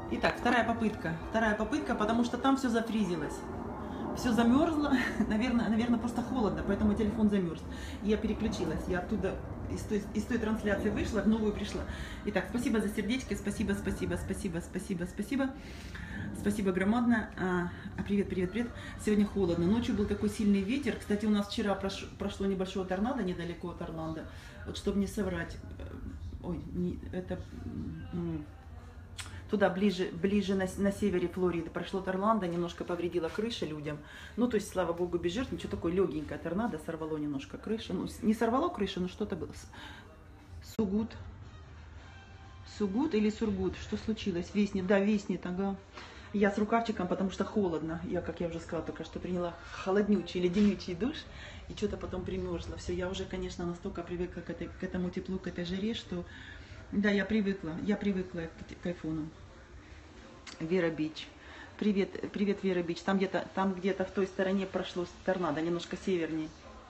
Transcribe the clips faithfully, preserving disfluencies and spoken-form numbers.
Итак, вторая попытка. Вторая попытка, потому что там все зафризилось. Все замерзло. Наверное, наверное, просто холодно, поэтому телефон замерз. И я переключилась. Я оттуда из той, из той трансляции вышла, в новую пришла. Итак, спасибо за сердечки. Спасибо, спасибо, спасибо, спасибо, спасибо. Спасибо громадное. А, привет, привет, привет. Сегодня холодно. Ночью был такой сильный ветер. Кстати, у нас вчера прош, прошло небольшое торнадо недалеко от Орландо. Вот чтобы не соврать. Ой, не, это... Туда ближе, ближе на, на севере Флориды прошло торнадо, немножко повредила крыша людям. Ну, то есть, слава богу, без жертв, ничего такое легенькое торнадо, сорвало немножко крышу. Ну, не сорвало крышу, но что-то было. Сугут. Сугут или Сургут? Что случилось? Веснет, да, веснет, ага. Я с рукавчиком, потому что холодно. Я, как я уже сказала, только что приняла холоднючий, леденючий душ. И что-то потом примерзла. Все, я уже, конечно, настолько привыкла к, этой, к этому теплу, к этой жаре, что... Да, я привыкла, я привыкла к, к айфону. Вера Бич. Привет, привет, Вера Бич. Там где-то там где-то в той стороне прошло торнадо, немножко севернее.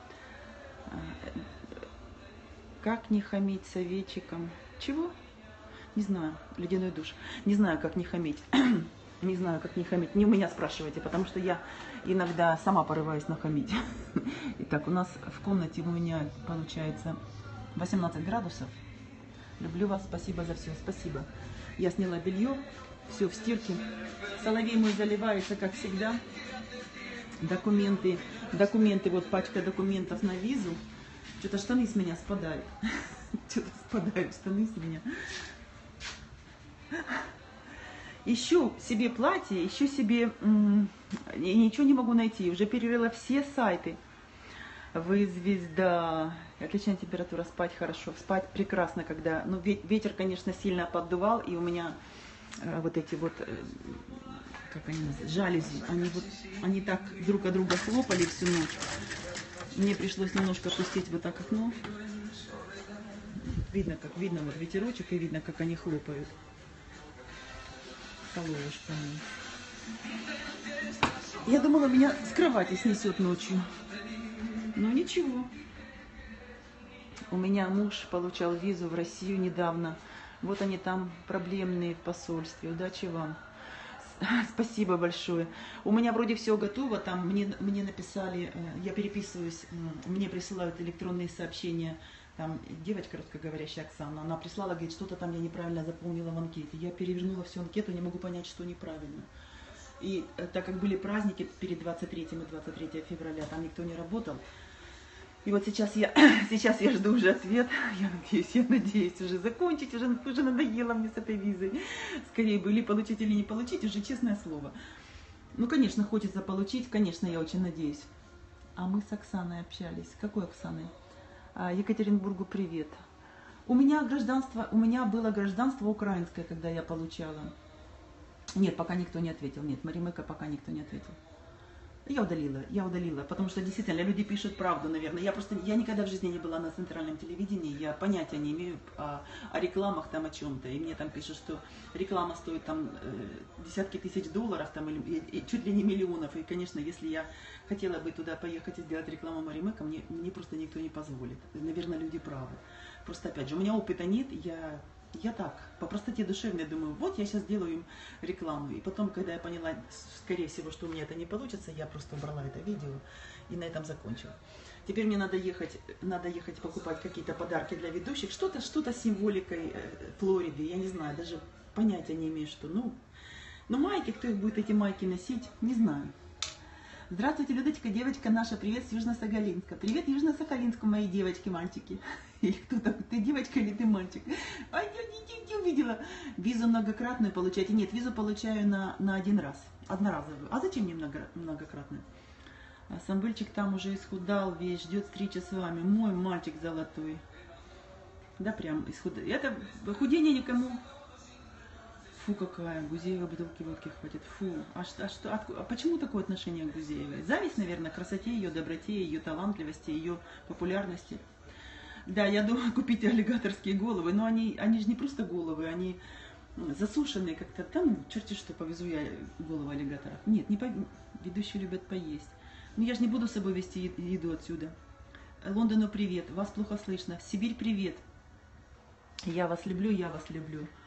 Как не хамить советчиком? Чего? Не знаю. Ледяной душ. Не знаю, как не хамить. Не знаю, как не хамить. Не у меня спрашивайте, потому что я иногда сама порываюсь нахамить. Итак, у нас в комнате у меня получается восемнадцать градусов. Люблю вас, спасибо за все, спасибо. Я сняла белье, все в стирке. Соловей мой заливается, как всегда. Документы, документы, вот пачка документов на визу. Что-то штаны с меня спадают. Что-то спадают штаны с меня. Ищу себе платье, ищу себе... Ничего не могу найти. Уже перерыла все сайты. Вы звезда. Отличная температура, спать хорошо. Спать прекрасно, когда... Ну, ветер, конечно, сильно поддувал, и у меня э, вот эти вот, э, как они называются, жалюзи, они вот, они так друг от друга хлопали всю ночь. Мне пришлось немножко опустить вот так окно. Видно, как видно вот ветерочек, и видно, как они хлопают. Коловушками. Я думала, меня с кровати снесет ночью. Ну ничего. У меня муж получал визу в Россию недавно. Вот они там проблемные в посольстве. Удачи вам. Спасибо большое. У меня вроде все готово. Там мне, мне написали, я переписываюсь, мне присылают электронные сообщения. Там девочка русскоговорящая Оксана, она прислала, говорит, что-то там я неправильно заполнила в анкете. Я перевернула всю анкету, не могу понять, что неправильно. И так как были праздники перед двадцать третьим и двадцать третьим февраля, там никто не работал. И вот сейчас я, сейчас я жду уже ответ. Я надеюсь, я надеюсь уже закончить, уже, уже надоело мне с этой визой. Скорее бы или получить, или не получить, уже честное слово. Ну, конечно, хочется получить, конечно, я очень надеюсь. А мы с Оксаной общались. Какой Оксаной? А, Екатеринбургу привет. У меня гражданство, у меня было гражданство украинское, когда я получала. Нет, пока никто не ответил. Нет, Маримека пока никто не ответил. Я удалила, я удалила, потому что действительно люди пишут правду, наверное. Я просто, я никогда в жизни не была на центральном телевидении, я понятия не имею о, о рекламах там, о чем-то. И мне там пишут, что реклама стоит там э, десятки тысяч долларов, там, или, и, и чуть ли не миллионов. И, конечно, если я хотела бы туда поехать и сделать рекламу Маримека, мне, мне просто никто не позволит. Наверное, люди правы. Просто, опять же, у меня опыта нет, я... Я так, по простоте душевной думаю, вот я сейчас делаю им рекламу. И потом, когда я поняла, скорее всего, что у меня это не получится, я просто убрала это видео и на этом закончила. Теперь мне надо ехать, надо ехать покупать какие-то подарки для ведущих, что-то что-то с символикой Флориды, я не знаю, даже понятия не имею, что. Ну, ну майки, кто их будет эти майки носить, не знаю. Здравствуйте, Людочка, девочка наша, привет с Южно-Сахалинска. Привет Южно-Сахалинску, мои девочки, мальчики. Или кто там, ты девочка или ты мальчик? А я не, не, не увидела. Визу многократную получаете? Нет, визу получаю на, на один раз, одноразовую. А зачем мне много, многократную? А Самвельчик там уже исхудал весь, ждет встречи с вами. Мой мальчик золотой. Да, прям исхудал. Это худение никому... Фу, какая, Гузеева бутылки водки хватит. Фу, а, что, а, что, а почему такое отношение к Гузеевой? Зависть, наверное, к красоте ее, доброте, ее талантливости, ее популярности. Да, я думаю купить аллигаторские головы, но они, они же не просто головы, они засушенные как-то. Там, черти что, повезу я голову аллигаторов. Нет, не по... ведущие любят поесть. Но я же не буду с собой вести еду отсюда. Лондону привет, вас плохо слышно. Сибирь привет. Я вас люблю, я вас люблю.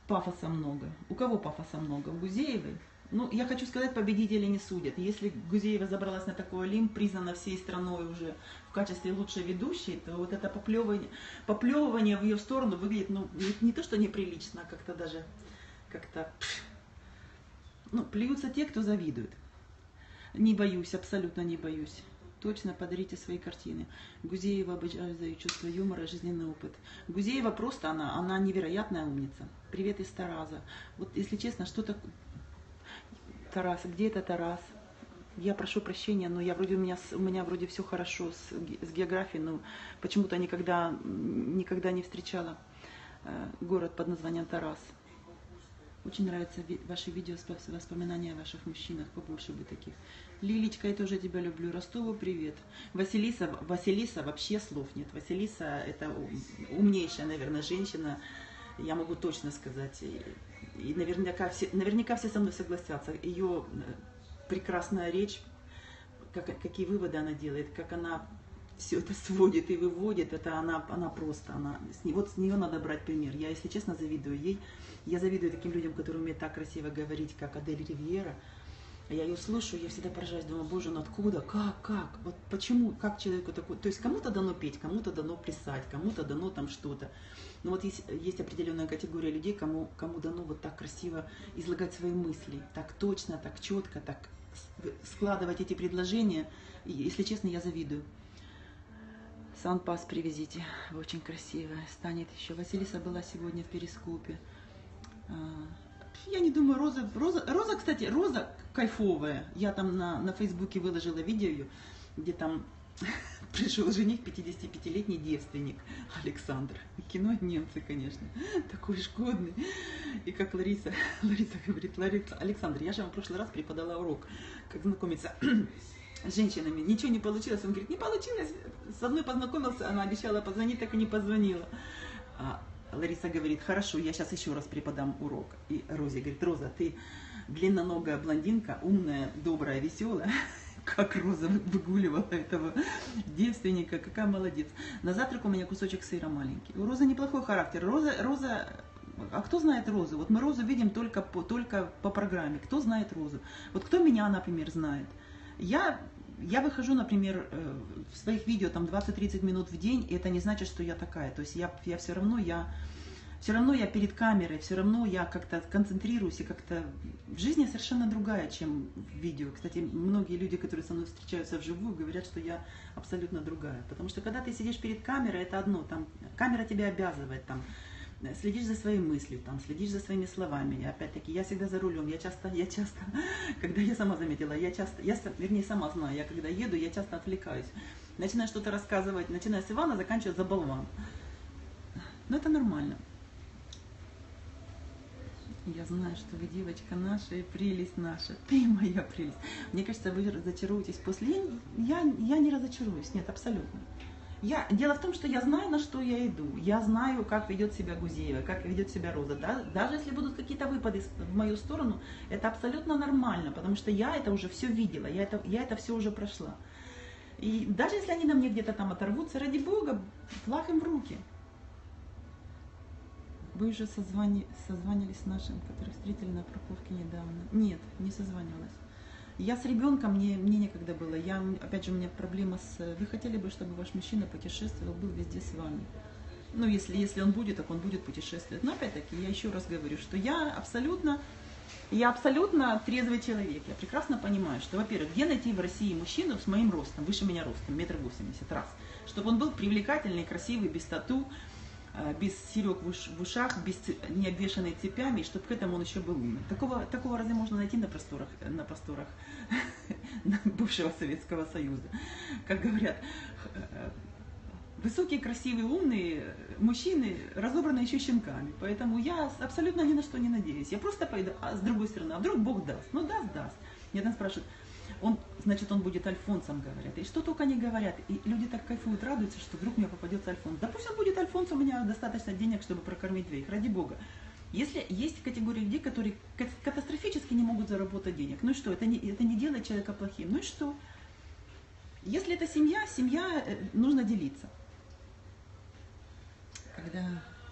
пафоса много. У кого пафоса много? У Гузеевой? Ну, я хочу сказать, победители не судят. Если Гузеева забралась на такой Олимп, признана всей страной уже в качестве лучшей ведущей, то вот это поплевывание, поплевывание в ее сторону выглядит, ну, не то что неприлично, а как-то даже, как-то, ну, плюются те, кто завидует. Не боюсь, абсолютно не боюсь. Точно подарите свои картины. Гузеева обожаю за ее чувство юмора, жизненный опыт. Гузеева просто, она, она невероятная умница. Привет из Тараза. Вот, если честно, что такое... Тарас, где это Тарас? Я прошу прощения, но я вроде у меня, у меня вроде все хорошо с, с географией, но почему-то никогда, никогда не встречала э, город под названием Тарас. Очень нравятся ви ваши видео с воспоминания о ваших мужчинах, побольше бы таких. Лилечка, я тоже тебя люблю. Ростову привет. Василиса, Василиса вообще слов нет. Василиса это умнейшая, наверное, женщина, я могу точно сказать. И наверняка все, наверняка все со мной согласятся. Ее прекрасная речь, как, какие выводы она делает, как она все это сводит и выводит, это она, она просто, она, с, вот с нее надо брать пример. Я, если честно, завидую ей. Я завидую таким людям, которые умеют так красиво говорить, как Адель Ривьера. Я ее слышу, я всегда поражаюсь, думаю, боже, ну откуда, как, как, вот почему, как человеку такой, то есть кому-то дано петь, кому-то дано плясать, кому-то дано там что-то. Но вот есть, есть определенная категория людей, кому, кому дано вот так красиво излагать свои мысли, так точно, так четко, так складывать эти предложения. И, если честно, я завидую. Санпас привезите, вы очень красивая, станет еще. Василиса была сегодня в Перископе. Я не думаю, Роза, Роза, Роза, кстати, Роза кайфовая. Я там на, на Фейсбуке выложила видео, где там пришел жених, пятидесятипятилетний девственник Александр. Кино немцы, конечно, такой шкодный. И как Лариса, Лариса говорит, Лариса, Александр, я же вам в прошлый раз преподала урок, как знакомиться с женщинами. Ничего не получилось. Он говорит, не получилось. С одной познакомился, она обещала позвонить, так и не позвонила. А Лариса говорит, хорошо, я сейчас еще раз преподам урок. И Розе говорит, Роза, ты длинноногая блондинка, умная, добрая, веселая. Как Роза выгуливала этого девственника, какая молодец. На завтрак у меня кусочек сыра маленький. У Розы неплохой характер. Роза, Роза, а кто знает Розу? Вот мы Розу видим только по, только по программе. Кто знает Розу? Вот кто меня, например, знает? Я, я выхожу, например, в своих видео там двадцать-тридцать минут в день, и это не значит, что я такая. То есть я, я все равно, я... Все равно я перед камерой, все равно я как-то концентрируюсь, и как-то в жизни совершенно другая, чем в видео. Кстати, многие люди, которые со мной встречаются вживую, говорят, что я абсолютно другая. Потому что когда ты сидишь перед камерой, это одно, там камера тебя обязывает, там, следишь за своей мыслью, там, следишь за своими словами. И опять-таки, я всегда за рулем, я часто, я часто, когда я сама заметила, я часто, я, вернее, сама знаю, я когда еду, я часто отвлекаюсь. Начинаю что-то рассказывать, начиная с Ивана, заканчивая за болван. Но это нормально. Я знаю, что вы девочка наша и прелесть наша. Ты моя прелесть. Мне кажется, вы разочаруетесь после. Я, я, я не разочаруюсь, нет, абсолютно. Я, дело в том, что я знаю, на что я иду. Я знаю, как ведет себя Гузеева, как ведет себя Роза. Да? Даже если будут какие-то выпады в мою сторону, это абсолютно нормально, потому что я это уже все видела, я это, я это все уже прошла. И даже если они на мне где-то там оторвутся, ради Бога, флаг им в руки. Вы уже созвани... созванивались с нашим, который встретили на парковке недавно? Нет, не созванивалась. Я с ребенком, мне, мне некогда было. Я, опять же, у меня проблема с... Вы хотели бы, чтобы ваш мужчина путешествовал, был везде с вами? Ну, если, если он будет, так он будет путешествовать. Но опять-таки, я еще раз говорю, что я абсолютно, я абсолютно трезвый человек. Я прекрасно понимаю, что, во-первых, где найти в России мужчину с моим ростом, выше меня ростом, метр восемьдесят, раз. Чтобы он был привлекательный, красивый, без тату, без серег в ушах, без не обвешанный цепями, и чтобы к этому он еще был умный. Такого, такого разве можно найти на просторах, на просторах бывшего Советского Союза? Как говорят, высокие, красивые, умные мужчины разобраны еще щенками. Поэтому я абсолютно ни на что не надеюсь. Я просто пойду, а с другой стороны, а вдруг Бог даст? Ну даст, даст. Меня там спрашивают, он, значит, он будет альфонсом, говорят. И что только они говорят. И люди так кайфуют, радуются, что вдруг мне попадется альфонс. Да пусть он будет альфонсом, у меня достаточно денег, чтобы прокормить двоих, ради Бога. Если есть категория людей, которые катастрофически не могут заработать денег, ну и что, это не, это не делает человека плохим. Ну и что? Если это семья, семья, нужно делиться. Когда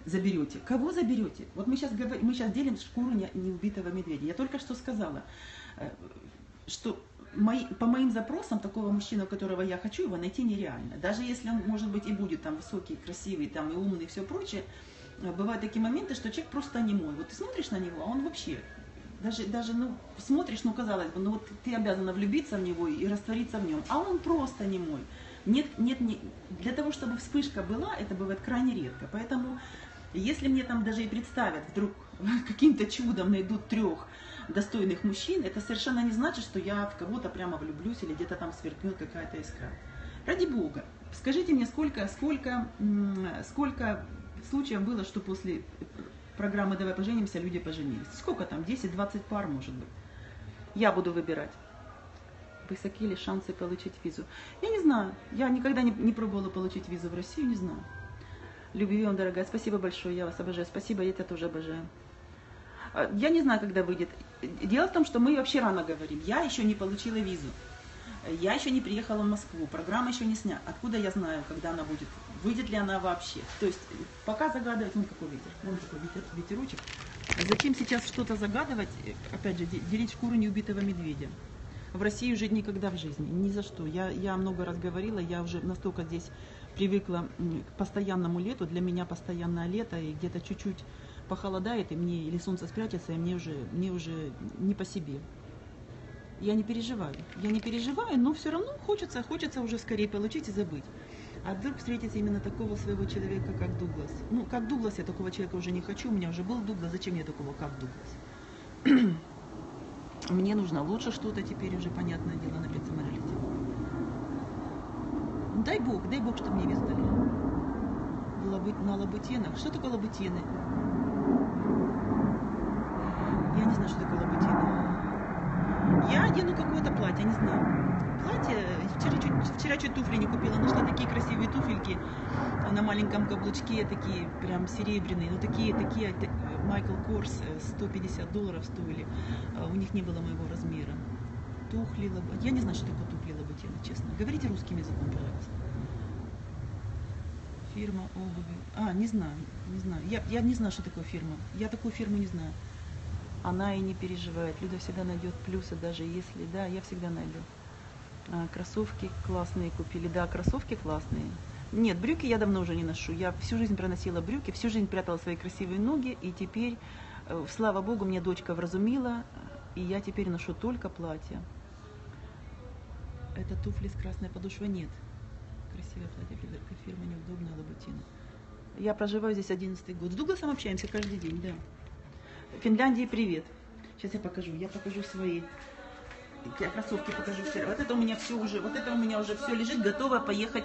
заберете. Кого заберете? Вот мы сейчас, говорим, мы сейчас делим шкуру неубитого медведя. Я только что сказала, что мои, по моим запросам такого мужчину, которого я хочу, его найти нереально. Даже если он, может быть, и будет там высокий, красивый, там и умный, и все прочее, бывают такие моменты, что человек просто не мой. Вот ты смотришь на него, а он вообще, даже, даже ну, смотришь, ну, казалось бы, ну вот ты обязана влюбиться в него и раствориться в нем, а он просто не мой. Нет, нет, не, для того, чтобы вспышка была, это бывает крайне редко. Поэтому, если мне там даже и представят, вдруг каким-то чудом найдут трех достойных мужчин, это совершенно не значит, что я в кого-то прямо влюблюсь или где-то там сверкнет какая-то искра. Ради Бога, скажите мне, сколько, сколько, сколько случаев было, что после программы «Давай поженимся» люди поженились? Сколько там? десять-двадцать пар, может быть. Я буду выбирать. Высоки ли шансы получить визу? Я не знаю. Я никогда не, не пробовала получить визу в Россию, не знаю. Любви вам, дорогая. Спасибо большое, я вас обожаю. Спасибо, я тебя тоже обожаю. Я не знаю, когда выйдет. Дело в том, что мы вообще рано говорим. Я еще не получила визу. Я еще не приехала в Москву. Программа еще не снята. Откуда я знаю, когда она будет? Выйдет ли она вообще? То есть, пока загадывать, ну какой ветер? Вон такой ветер, ветерочек. Зачем сейчас что-то загадывать? Опять же, делить шкуру неубитого медведя. В Россию жить никогда в жизни, ни за что. Я, я много раз говорила, я уже настолько здесь привыкла к постоянному лету. Для меня постоянное лето, и где-то чуть-чуть похолодает, и мне или солнце спрячется, и мне уже, мне уже не по себе. Я не переживаю. Я не переживаю, но все равно хочется, хочется уже скорее получить и забыть. А вдруг встретить именно такого своего человека, как Дуглас. Ну, как Дуглас, я такого человека уже не хочу, у меня уже был Дуглас, зачем мне такого, как Дуглас? Мне нужно лучше что-то теперь уже, понятное дело, на персоналите. Дай Бог, дай Бог, чтобы мне визу дали. На Лабутенах. Что такое Лабутены? Я не знаю, что такое Лабутены. Я одену какое-то платье, не знаю. Платье, вчера чуть, вчера чуть туфли не купила, нашла такие красивые туфельки на маленьком каблучке, такие прям серебряные, ну такие, такие, Майкл Корс, сто пятьдесят долларов стоили, у них не было моего размера. Тухли, лабутены, я не знаю, что такое тухли, лабутены, честно. Говорите русским языком, пожалуйста. Фирма обуви, а, не знаю, не знаю, я, я не знаю, что такое фирма, я такую фирму не знаю. Она и не переживает, Люда всегда найдет плюсы, даже если, да, я всегда найду. А, кроссовки классные купили, да, кроссовки классные. Нет, брюки я давно уже не ношу. Я всю жизнь проносила брюки, всю жизнь прятала свои красивые ноги. И теперь, слава Богу, мне дочка вразумила, и я теперь ношу только платья. Это туфли с красной подошвой? Нет. Красивое платье, фирма неудобная, Лабутина. Я проживаю здесь одиннадцатый год. С Дугласом общаемся каждый день, да. Финляндии привет. Сейчас я покажу, я покажу свои. Я кроссовки покажу вчера. Вот это у меня все уже, вот это у меня уже все лежит, готово поехать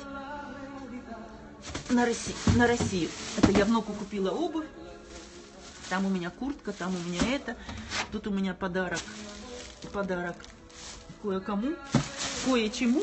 на Россию, на Россию. Это я внуку купила обувь. Там у меня куртка, там у меня это. Тут у меня подарок. Подарок кое-кому, кое-чему.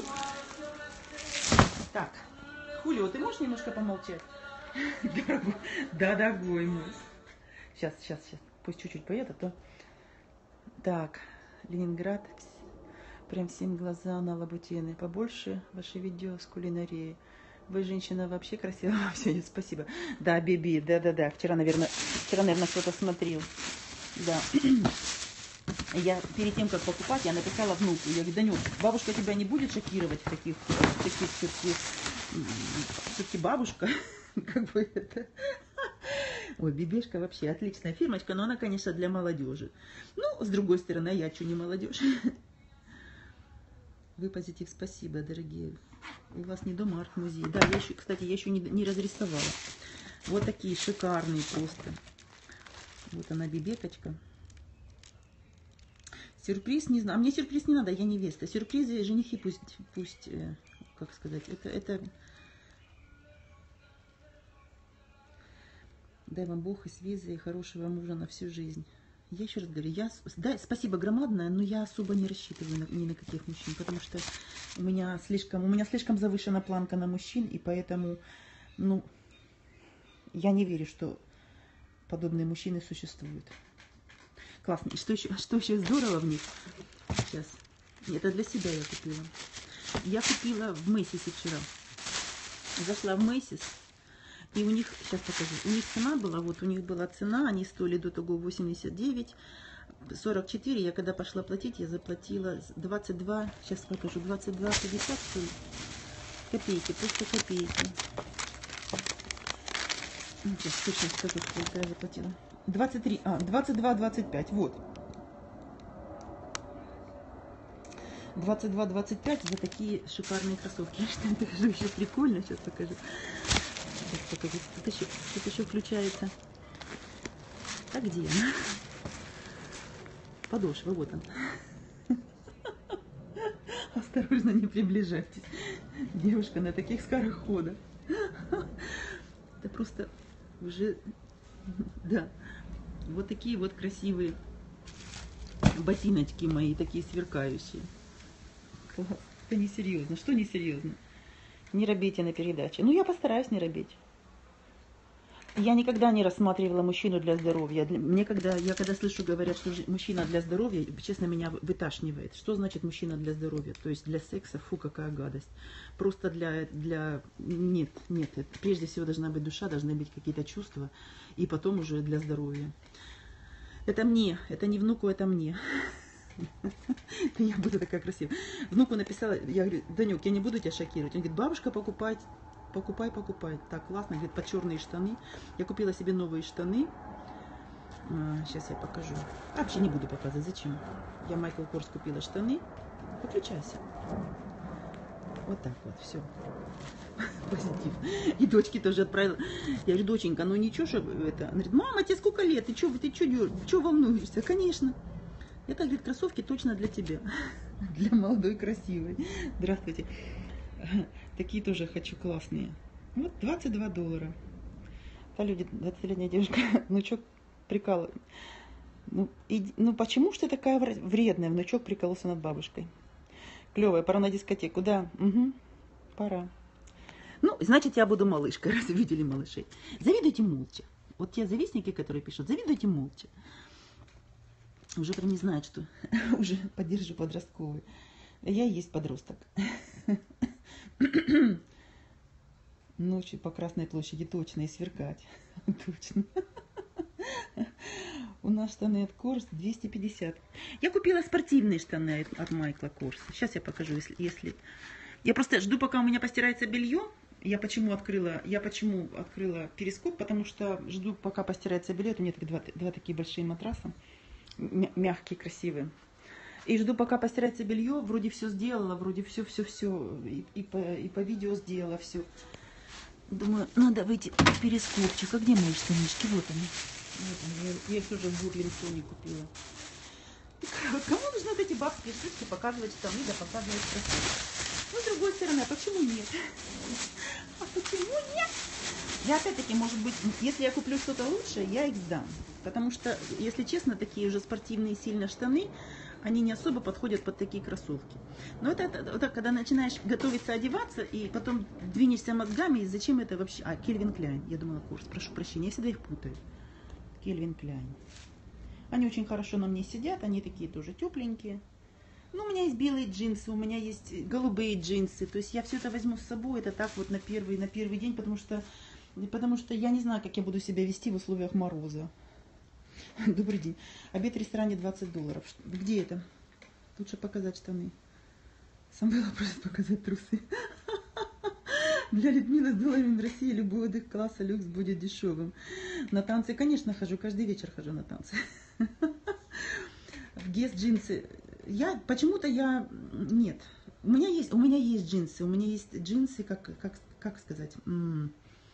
Так, Хулио, ты можешь немножко помолчать? Дорогой, да, дорогой мой. Сейчас, сейчас, сейчас. Пусть чуть-чуть поет, а то... Так, Ленинград. Прям всем глаза на Лабутены. Побольше ваши видео с кулинарией. Вы, женщина, вообще красивая. Все, спасибо. Да, Биби, да-да-да. Вчера, наверное, вчера, наверное, кто-то смотрел. Да. Я перед тем, как покупать, я написала внуку. Я говорю, Данюк, бабушка тебя не будет шокировать в таких, в таких все-таки, все-таки бабушка. Как бы это... Ой, Бибешка вообще отличная фирмочка, но она, конечно, для молодежи. Ну, с другой стороны, я что, не молодежь? Вы позитив, спасибо, дорогие. У вас не дома арт-музей. Да, я еще, кстати, я еще не, не разрисовала. Вот такие шикарные просто. Вот она, бибекочка. Сюрприз не знаю. А мне сюрприз не надо, я невеста. Сюрпризы женихи пусть, пусть, как сказать, это, это... Дай вам Бог и с визой, и хорошего мужа на всю жизнь. Я еще раз говорю, я, да, спасибо громадное, но я особо не рассчитываю на, ни на каких мужчин, потому что у меня слишком, у меня слишком завышена планка на мужчин, и поэтому, ну, я не верю, что подобные мужчины существуют. Классно. И что еще, что еще здорово в них? Сейчас. Это для себя я купила. Я купила в Мэйсисе вчера. Зашла в Мэйсис. И у них, сейчас покажу, у них цена была, вот у них была цена, они стоили до того восемьдесят девять, сорок четыре. Я когда пошла платить, я заплатила двадцать два, сейчас покажу, двадцать два пятьдесят копейки, просто копейки. Сейчас точно скажу, сколько я заплатила. двадцать три, а, двадцать два двадцать пять, вот. двадцать два двадцать пять за такие шикарные кроссовки. Я что покажу, еще прикольно, сейчас покажу. Сейчас покажу. Тут еще, тут еще включается. А где она? Подошва, вот он. Осторожно, не приближайтесь. Девушка на таких скороходах. Это просто уже, да, вот такие вот красивые ботиночки мои, такие сверкающие. Класс. Это несерьезно. Что несерьезно? Не робейте на передаче. Ну, я постараюсь не робеть. Я никогда не рассматривала мужчину для здоровья. Мне когда, я когда слышу, говорят, что мужчина для здоровья, честно, меня выташнивает. Что значит мужчина для здоровья? То есть для секса, фу, какая гадость. Просто для, для... Нет, нет. Прежде всего должна быть душа, должны быть какие-то чувства. И потом уже для здоровья. Это мне, это не внуку, это мне. Я буду такая красивая. Внуку написала, я говорю, Данюк, я не буду тебя шокировать. Он говорит, бабушка, покупай, покупай, покупай. Так, классно, говорит, под черные штаны. Я купила себе новые штаны. А, сейчас я покажу. А, вообще не буду показывать, зачем? Я Майкл Корс купила штаны. Выключайся. Вот так вот, все. Позитив. И дочке тоже отправила. Я говорю, доченька, ну ничего, что это. Она говорит, мама, тебе сколько лет? Ты что, ты что, что волнуешься? Конечно. Это, говорит, кроссовки точно для тебя. Для молодой, красивой. Здравствуйте. Такие тоже хочу классные. Вот двадцать два доллара. Та люди, двадцатилетняя девушка, внучок прикалывает. Ну, и, ну почему ж ты такая вредная? Внучок прикололся над бабушкой. Клевая, пора на дискотеку. Да, угу, пора. Ну, значит, я буду малышкой, раз видели малышей. Завидуйте молча. Вот те завистники, которые пишут, завидуйте молча. Уже прям не знают, что уже поддержу подростковый. Я и есть подросток. Ночью по Красной площади точно и сверкать. Точно. У нас штаны от Корс двести пятьдесят. Я купила спортивные штаны от Майкла Корса. Сейчас я покажу, если, если... Я просто жду, пока у меня постирается белье. Я почему открыла, я почему открыла перископ, потому что жду, пока постирается белье. У меня так два, два такие большие матраса. Мягкие, красивые. И жду, пока постирается белье. Вроде все сделала, вроде все-все-все. И, и, по, и по видео сделала все. Думаю, надо выйти в перископчик. А где мои штанишки? Вот они. Вот они. Я, я их тоже в Бурлингтоне купила. Так, кому нужны вот эти бабские штучки показывать штаны, да показывать красиво? Ну, с другой стороны, а почему нет? А почему нет? Я опять-таки, может быть, если я куплю что-то лучше, я их сдам. Потому что, если честно, такие уже спортивные сильно штаны, они не особо подходят под такие кроссовки. Но это, это, это когда начинаешь готовиться одеваться, и потом двинешься мозгами, и зачем это вообще? А, Кельвин Кляйн, я думала, Корс, прошу прощения, я всегда их путаю. Кельвин Кляйн. Они очень хорошо на мне сидят, они такие тоже тепленькие. Ну, у меня есть белые джинсы, у меня есть голубые джинсы, то есть я все это возьму с собой, это так вот на первый, на первый день, потому что, потому что я не знаю, как я буду себя вести в условиях мороза. Добрый день. Обед в ресторане двадцать долларов. Где это? Лучше показать штаны. Самвела просит показать трусы. Для Людмилы с долларами в России любой отдых класса люкс будет дешевым. На танцы, конечно, хожу. Каждый вечер хожу на танцы. В Гес джинсы. Я почему-то я... Нет. У меня есть, у меня есть джинсы. У меня есть джинсы, как, как, как сказать... М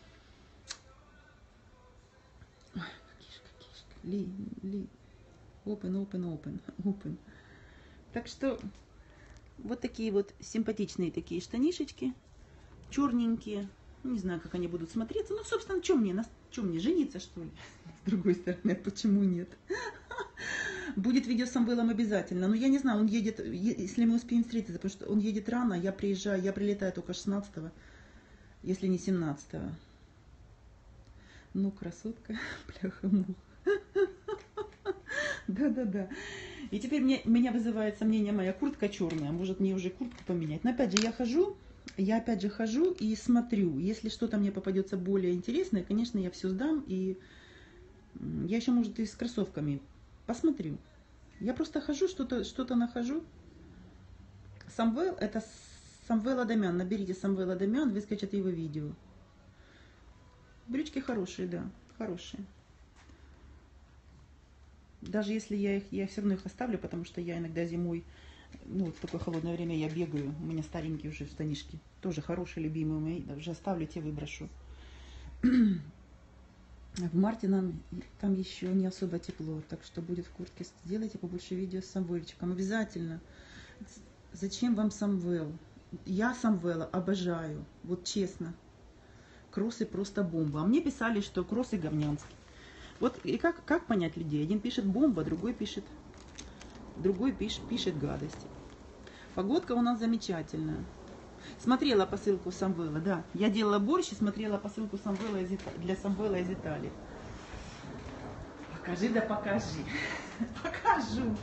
-м. Ли, ли, open, open, open, open. Так что вот такие вот симпатичные такие штанишечки, черненькие. Не знаю, как они будут смотреться. Ну, собственно, что мне, что мне, жениться, что ли? С другой стороны, почему нет? Будет видео с Самвелом обязательно. Но я не знаю, он едет, если мы успеем встретиться, потому что он едет рано, я приезжаю, я прилетаю только шестнадцатого, если не семнадцатого. Ну, красотка, бляха-муха. Да-да-да. И теперь мне, меня вызывает сомнение, моя куртка черная. Может, мне уже куртку поменять. Но опять же, я хожу, я опять же хожу и смотрю. Если что-то мне попадется более интересное, конечно, я все сдам. И я еще, может, и с кроссовками посмотрю. Я просто хожу, что-то что-то нахожу. Самвел, это Самвел Адамян. Наберите Самвел Адамян, выскочат его видео. Брючки хорошие, да, хорошие. Даже если я их, я все равно их оставлю, потому что я иногда зимой, ну, в такое холодное время я бегаю. У меня старенькие уже штанишки. Тоже хорошие, любимые мои. Даже оставлю, те выброшу. В марте нам там еще не особо тепло, так что будет в куртке. Сделайте побольше видео с Самвельчиком. Обязательно. Зачем вам Самвел? Я Самвела обожаю. Вот честно. Кроссы просто бомба. А мне писали, что кроссы говнянские. Вот и как, как понять людей? Один пишет бомба, другой пишет, другой пишет, пишет гадости. Погодка у нас замечательная. Смотрела посылку Самвела, да. Я делала борщ и смотрела посылку Самвела из Италии, для Самвела из Италии. Покажи, да покажи. Покажу.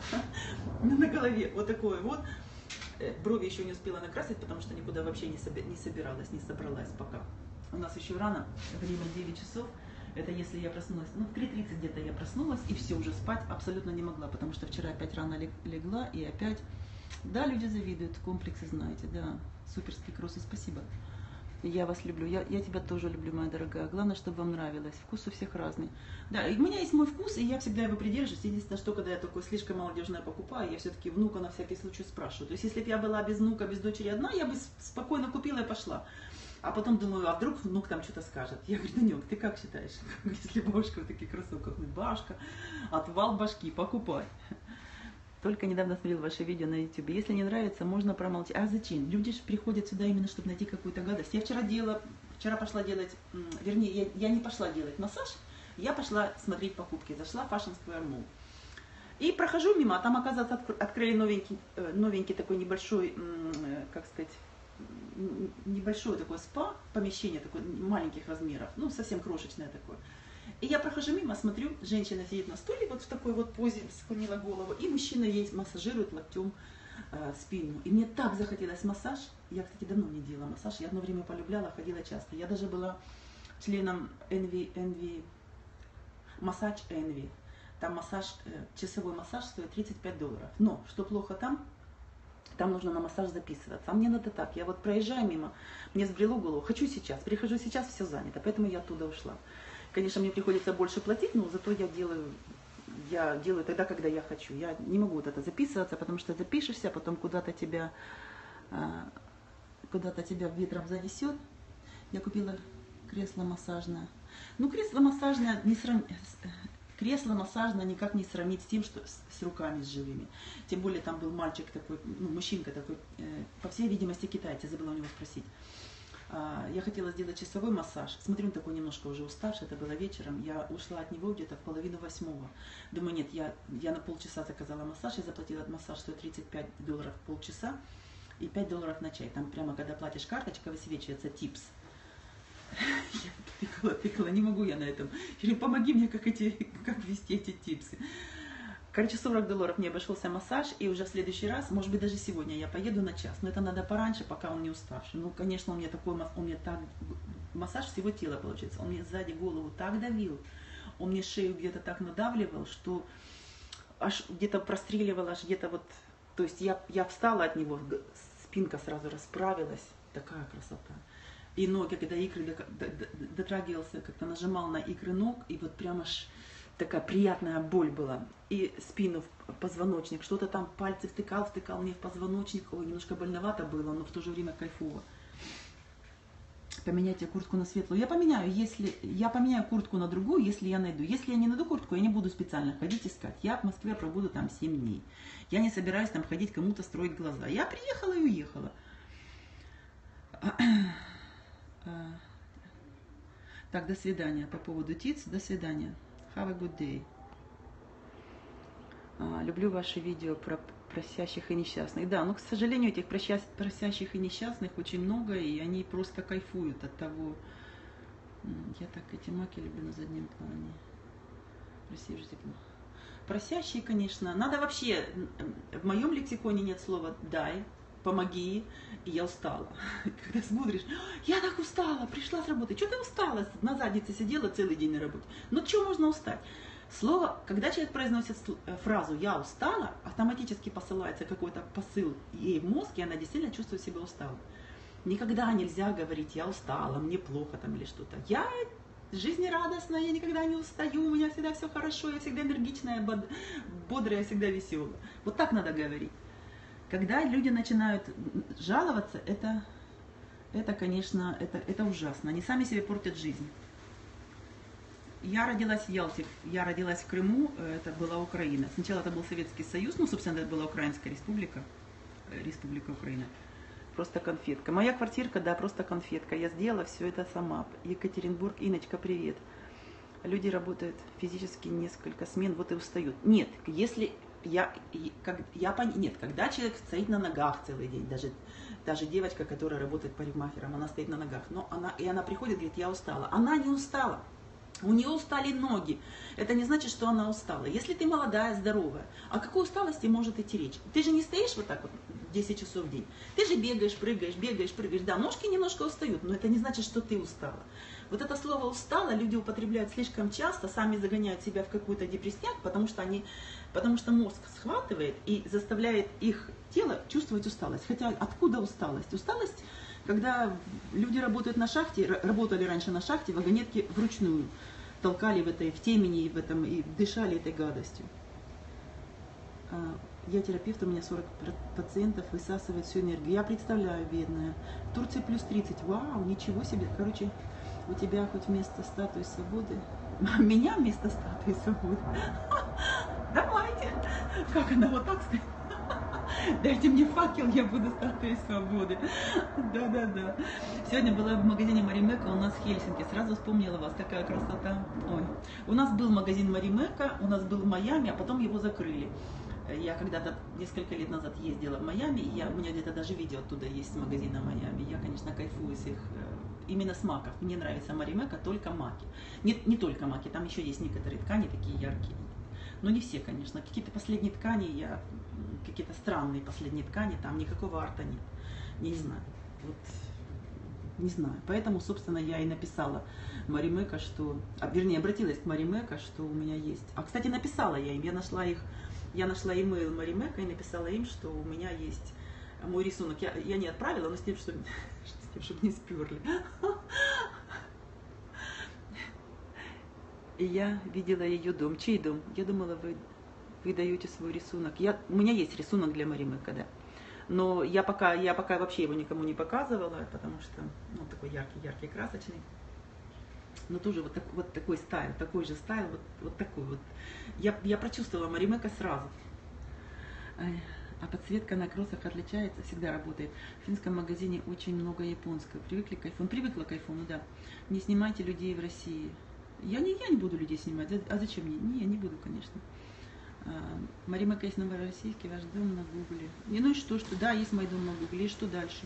На голове вот такое вот. Брови еще не успела накрасить, потому что никуда вообще не собиралась, не собралась пока. У нас еще рано, время девять часов. Это если я проснулась, ну в три тридцать где-то я проснулась, и все, уже спать абсолютно не могла, потому что вчера опять рано легла, и опять, да, люди завидуют, комплексы знаете, да, суперские кроссы, спасибо. Я вас люблю, я, я тебя тоже люблю, моя дорогая, главное, чтобы вам нравилось, вкус у всех разный. Да, и у меня есть мой вкус, и я всегда его придерживаюсь, единственное, что когда я такое слишком молодежное покупаю, я все-таки внука на всякий случай спрашиваю. То есть, если бы я была без внука, без дочери одна, я бы спокойно купила и пошла. А потом думаю, а вдруг внук там что-то скажет. Я говорю, Данек, ты как считаешь, если бабушка в таких кроссовках, ну башка, отвал башки, покупай. Только недавно смотрел ваше видео на ютубе. Если не нравится, можно промолчать. А зачем? Люди же приходят сюда именно, чтобы найти какую-то гадость. Я вчера делала, вчера пошла делать, вернее, я, я не пошла делать массаж, я пошла смотреть покупки. Зашла в Fashion Square Mall. И прохожу мимо, а там, оказывается, открыли новенький, новенький такой небольшой, как сказать, небольшое такое спа, помещение такое маленьких размеров, ну совсем крошечное такое. И я прохожу мимо, смотрю, женщина сидит на стуле вот в такой вот позе, склонила голову, и мужчина ей массажирует локтем э, спину. И мне так захотелось массаж, я, кстати, давно не делала массаж, я одно время полюбляла, ходила часто. Я даже была членом Envy, Envy, массаж Envy. Там массаж, э, часовой массаж стоит тридцать пять долларов. Но, что плохо там, там нужно на массаж записываться. А мне надо так, я вот проезжаю мимо, мне сбрело голову, хочу сейчас, прихожу сейчас, все занято, поэтому я оттуда ушла. Конечно, мне приходится больше платить, но зато я делаю, я делаю тогда, когда я хочу. Я не могу вот это записываться, потому что запишешься, потом куда-то тебя, куда-то тебя ветром занесет. Я купила кресло массажное. Ну, кресло массажное не срав... Кресло массажное никак не сравнить с тем, что с, с руками с живыми. Тем более там был мальчик такой, ну, мужчинка такой, э, по всей видимости, китаец, я забыла у него спросить. А, я хотела сделать часовой массаж. Смотрю, он такой немножко уже уставший, это было вечером. Я ушла от него где-то в половину восьмого. Думаю, нет, я, я на полчаса заказала массаж, я заплатила от массаж стоит тридцать пять долларов полчаса и пять долларов на чай. Там прямо, когда платишь карточка, высвечивается типс. Я тыкала, тыкала, не могу я на этом. Я говорю, помоги мне, как, эти, как ввести эти типсы. Короче, сорок долларов мне обошелся массаж, и уже в следующий раз, может быть, даже сегодня я поеду на час. Но это надо пораньше, пока он не уставший. Ну, конечно, он мне такой, он мне так, массаж всего тела получается. Он мне сзади голову так давил, он мне шею где-то так надавливал, что аж где-то простреливал, аж где-то вот, то есть я, я встала от него, спинка сразу расправилась, такая красота. И ноги, когда икры дотрагивался, как-то нажимал на икры ног, и вот прямо аж такая приятная боль была. И спину, в позвоночник, что-то там пальцы втыкал, втыкал мне в позвоночник. Ой, немножко больновато было, но в то же время кайфово. Поменяйте куртку на светлую. Я поменяю, если я поменяю куртку на другую, если я найду. Если я не найду куртку, я не буду специально ходить искать. Я в Москве пробуду там семь дней. Я не собираюсь там ходить кому-то строить глаза. Я приехала и уехала. Так, до свидания. По поводу ТИЦ, до свидания. Have a good day. А, люблю ваши видео про просящих и несчастных. Да, но, к сожалению, этих прося... просящих и несчастных очень много, и они просто кайфуют от того. Я так эти маки люблю на заднем плане. Просящие, конечно. Надо вообще, в моем лексиконе нет слова «дай», помоги, и я устала. Когда смотришь, я так устала, пришла с работы, что ты устала? На заднице сидела целый день на работе. Ну, чего можно устать? Слово, когда человек произносит фразу «я устала», автоматически посылается какой-то посыл ей в мозг, и она действительно чувствует себя усталой. Никогда нельзя говорить «я устала», «мне плохо» там или что-то. Я жизнерадостная, я никогда не устаю, у меня всегда все хорошо, я всегда энергичная, бодрая, всегда веселая. Вот так надо говорить. Когда люди начинают жаловаться, это, это конечно, это, это ужасно. Они сами себе портят жизнь. Я родилась в Ялте, я родилась в Крыму, это была Украина. Сначала это был Советский Союз, ну, собственно, это была Украинская республика, Республика Украина. Просто конфетка. Моя квартирка, да, просто конфетка. Я сделала все это сама. Екатеринбург, Иночка, привет. Люди работают физически несколько смен, вот и устают. Нет, если я, как, я нет, когда человек стоит на ногах целый день, даже, даже девочка, которая работает парикмахером, она стоит на ногах, но она, и она приходит, говорит, я устала. Она не устала. У нее устали ноги. Это не значит, что она устала. Если ты молодая, здоровая, о какой усталости может идти речь? Ты же не стоишь вот так вот десять часов в день. Ты же бегаешь, прыгаешь, бегаешь, прыгаешь. Да, ножки немножко устают, но это не значит, что ты устала. Вот это слово «устала» люди употребляют слишком часто, сами загоняют себя в какой-то депрессняк, потому что, они, потому что мозг схватывает и заставляет их тело чувствовать усталость. Хотя откуда усталость? Усталость, когда люди работают на шахте, работали раньше на шахте, вагонетки вручную толкали в этой, в темени, в этом, и дышали этой гадостью. Я терапевт, у меня сорок пациентов, высасывает всю энергию. Я представляю, бедная. В Турции плюс тридцать. Вау, ничего себе. Короче, у тебя хоть вместо статуи свободы, меня вместо статуи свободы. Давайте. Как она вот так стоит? Дайте мне факел, я буду статуей свободы. Да-да-да. Сегодня была в магазине Маримека у нас в Хельсинки. Сразу вспомнила вас, такая красота. Ой. У нас был магазин Маримека, у нас был в Майами, а потом его закрыли. Я когда-то несколько лет назад ездила в Майами, и я, у меня где-то даже видео оттуда есть с магазина Майами. Я, конечно, кайфую с их, именно с маков. Мне нравится Маримека, только маки. Не, не только маки, там еще есть некоторые ткани такие яркие. Но не все, конечно. Какие-то последние ткани, я, какие-то странные последние ткани, там никакого арта нет. Не знаю. Вот, не знаю. Поэтому, собственно, я и написала Маримека, что, а, вернее, обратилась к Маримека, что у меня есть. А, кстати, написала я им, я нашла их, я нашла имейл Маримека и написала им, что у меня есть мой рисунок. Я, я не отправила, но с тем, что, с тем, чтобы не сперли. И я видела ее дом. Чей дом? Я думала, вы, вы даете свой рисунок. Я, у меня есть рисунок для Маримека, да. Но я пока, я пока вообще его никому не показывала, потому что ну, он такой яркий, яркий, красочный. Но тоже вот, так, вот такой стайл, такой же стайл, вот, вот такой вот. Я, я прочувствовала Маримека сразу. А подсветка на кроссах отличается, всегда работает. В финском магазине очень много японского. Привыкли к айфону? Привыкла к айфону, да. Не снимайте людей в России. Я не, я не буду людей снимать. А зачем мне? Не, я не буду, конечно. Маримека есть новороссийский, ваш дом на Гугле. И ну и что, что? Да, есть мой дом на Гугле. И что дальше?